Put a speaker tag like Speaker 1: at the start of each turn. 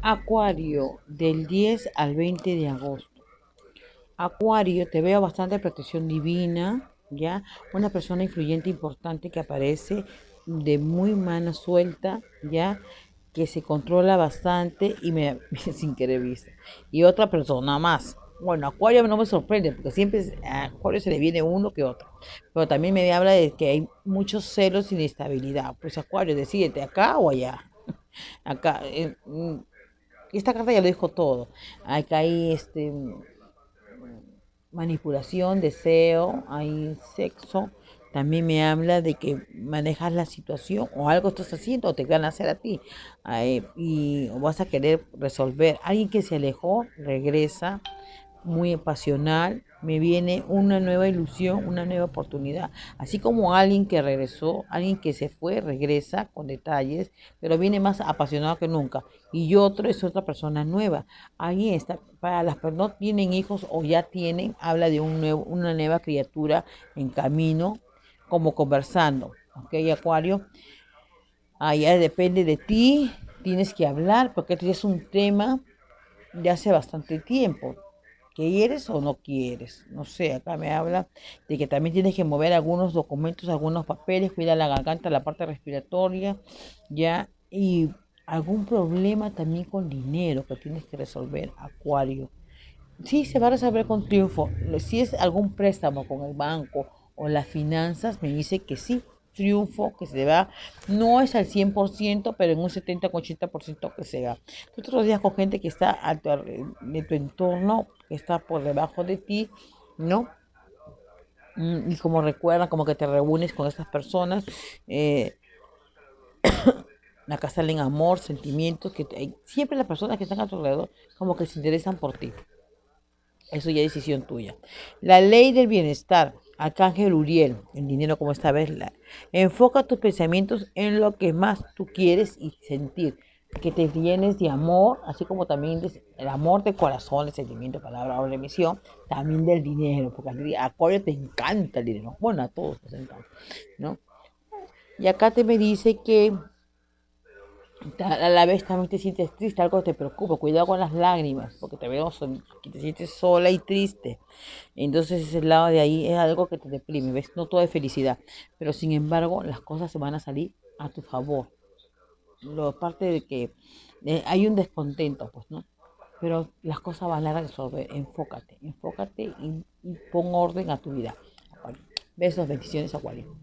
Speaker 1: Acuario, del 10 al 20 de agosto. Acuario, te veo bastante protección divina, ¿ya? Una persona influyente, importante que aparece de muy mano suelta, ¿ya? Que se controla bastante y me sin querer vista. Y otra persona más. Bueno, Acuario no me sorprende porque siempre a Acuario se le viene uno que otro. Pero también me habla de que hay muchos celos y inestabilidad. Pues Acuario, decídete acá o allá. Acá, esta carta ya lo dijo todo. Acá hay manipulación, deseo, hay sexo. También me habla de que manejas la situación o algo estás haciendo o te van a hacer a ti. Y vas a querer resolver. Alguien que se alejó, regresa muy pasional, me viene una nueva ilusión, una nueva oportunidad. Así como alguien que regresó, alguien que se fue, regresa con detalles, pero viene más apasionado que nunca. Y otro es otra persona nueva. Ahí está, para las que no tienen hijos o ya tienen, habla de una nueva criatura en camino, como conversando. ¿Ok, Acuario? Ahí ya depende de ti, tienes que hablar, porque este es un tema de hace bastante tiempo. ¿Quieres o no quieres? No sé, acá me habla de que también tienes que mover algunos documentos, algunos papeles, cuida la garganta, la parte respiratoria, ya, y algún problema también con dinero que tienes que resolver, Acuario. Sí, se va a resolver con triunfo. Si es algún préstamo con el banco o las finanzas, me dice que sí, triunfo, que se va. No es al 100%, pero en un 70-80% que se va. Tú te rodeas con gente que está de tu entorno, que está por debajo de ti, ¿no? Y como recuerda, como que te reúnes con estas personas. eh, Acá salen amor, sentimientos, siempre las personas que están a tu alrededor como que se interesan por ti. Eso ya es decisión tuya. La ley del bienestar. Arcángel Uriel, el dinero como esta vez. Enfoca tus pensamientos en lo que más tú quieres y sentir. Que te llenes de amor, así como también el amor de corazón, el sentimiento, palabra o emisión, también del dinero, porque a Acuario te encanta el dinero. Bueno, a todos nos encanta, ¿no? Y acá te me dice que a la vez también te sientes triste, algo te preocupa, cuidado con las lágrimas, porque te veo que te sientes sola y triste. Entonces ese lado de ahí es algo que te deprime, ¿ves? No todo es felicidad, pero sin embargo las cosas se van a salir a tu favor. Lo aparte de que hay un descontento, pues, ¿no? Pero las cosas van a resolver. Enfócate, enfócate y pon orden a tu vida. Acuario. Besos, bendiciones, Acuario.